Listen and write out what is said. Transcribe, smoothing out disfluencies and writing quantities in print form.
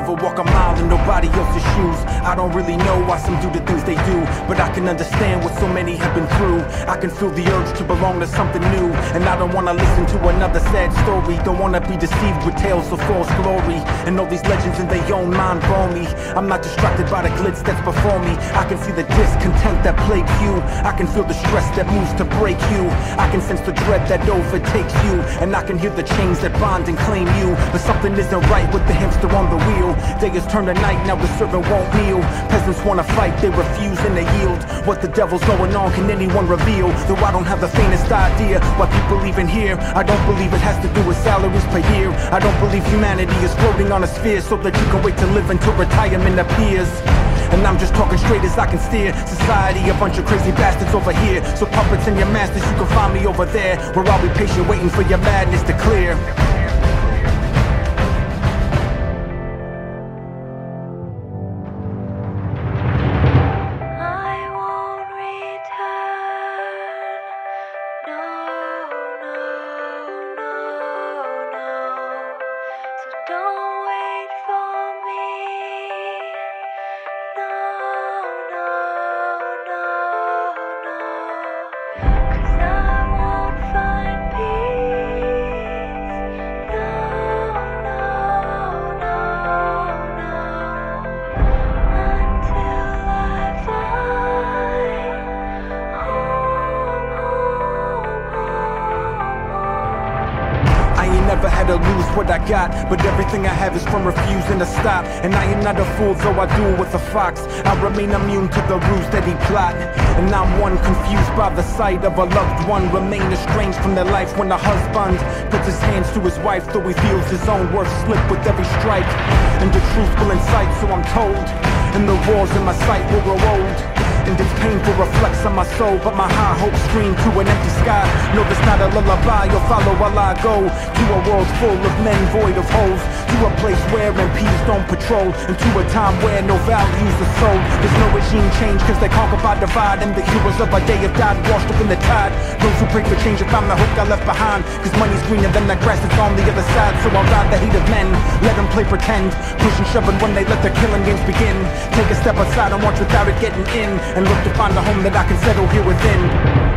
never walk a mile in nobody else's shoes. I don't really know why some do the things they do, but I can understand what so many have been through. I can feel the urge to belong to something new, and I don't wanna listen to another sad story. Don't wanna be deceived with tales of false glory, and all these legends in their own mind bore me. I'm not distracted by the glitz that's before me. I can see the discontent that plagues you. I can feel the stress that moves to break you. I can sense the dread that overtakes you, and I can hear the chains that bind and claim you. But something isn't right with the hamster on the wheel. Day has turned to night, now the servant won't kneel. Peasants wanna fight, they refuse and they yield. What the devil's going on, can anyone reveal? Though I don't have the faintest idea why people even here. I don't believe it has to do with salaries per year. I don't believe humanity is floating on a sphere so that you can wait to live until retirement appears. And I'm just talking straight as I can steer. Society, a bunch of crazy bastards over here. So puppets and your masters, you can find me over there, where I'll be patient waiting for your madness to clear. Never had to lose what I got, but everything I have is from refusing to stop. And I am not a fool, though I do it with a fox. I remain immune to the ruse that he plot. And I'm one confused by the sight of a loved one, remain estranged from their life when the husband puts his hands to his wife, though he feels his own worth slip with every strike. And the truth will incite, so I'm told, and the wars in my sight will grow old. And it's painful reflects on my soul, but my high hopes scream to an empty sky. No, there's not a lullaby, you'll follow while I go to a world full of men void of holes, to a place where MPs don't patrol, and to a time where no values are sold. There's no regime change, cause they conquer by divide, and the heroes of our day have died washed up in the tide. Those who pray for change have found the hope I left behind, cause money's greener than the grass that's on the other side. So I'll ride the hate of men, let them play pretend, push and shove when they let their killing games begin. Take a step outside and watch without it getting in, and look to find a home that I can settle here within.